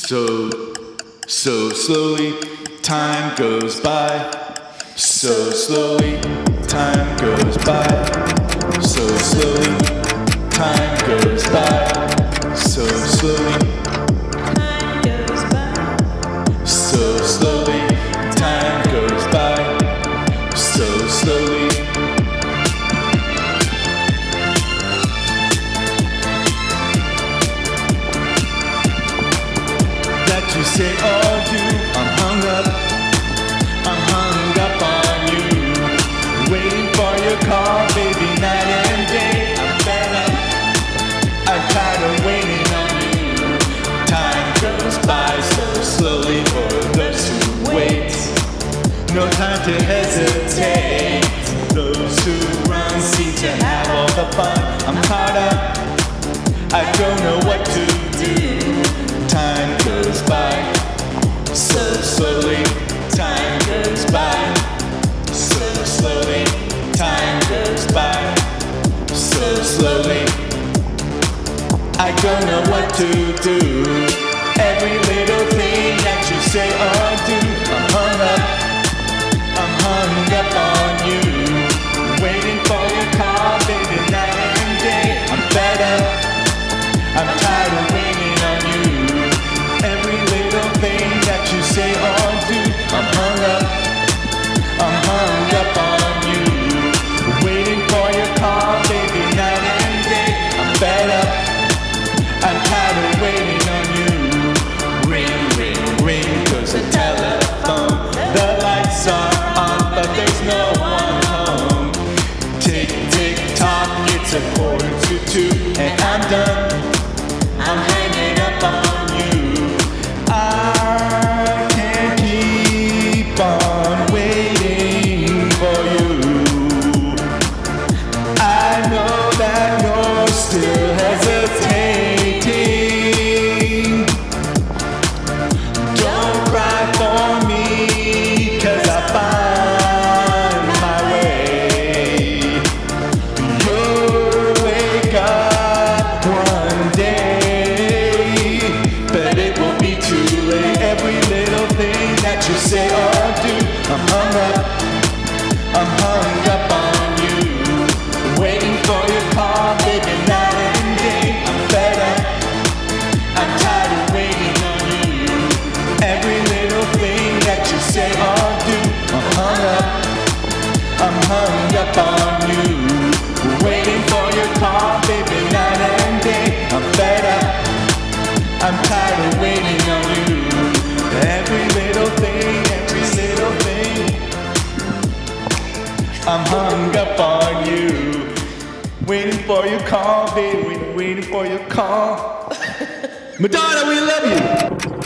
So slowly, time goes by. So slowly, time goes by. So slowly, time goes by. So slowly, Time goes by. so slowly, time goes by. So slowly. That you say or do, I'm hung up on you. Waiting for your call, baby, night and day. I'm fed up, I'm tired of waiting on you. Time goes by so slowly for those who wait. No time to hesitate. Those who run seem to have all the fun. I'm caught up, I don't know what to do. Time goes by so slowly. Time goes by so slowly. Time goes by so slowly. I don't know what to do. Every little thing that you say or do, I'm hung up on you. Waiting for your call, baby, night and day. I'm fed up, I'm tired of waiting on you. Every little thing that you say or do, I'm hung up on you. Waiting for your call, baby, night and day. I'm fed up, I'm tired of waiting on you. Ring, ring, ring, goes the telephone. The lights are on, but there's no one home. Tick, tick, tock, it's 1:45, and I'm done. I'm hanging up on you. I can't keep on waiting for you. I know that you're still hesitating. Don't cry for me, 'cause I find my way. You'll wake up one day, but it will be too late. Every little thing that you say or do, I'm hung up on you. Waiting for your call, baby, night and day. I'm fed up, I'm tired of waiting on you. Every little thing that you say or do, I'm hung up on you. Waiting for your call, baby, night and day. I'm fed up, I'm tired of waiting on you. Every little thing, I'm hung up on you. Waiting for your call, baby, waiting for your call. Madonna, we love you.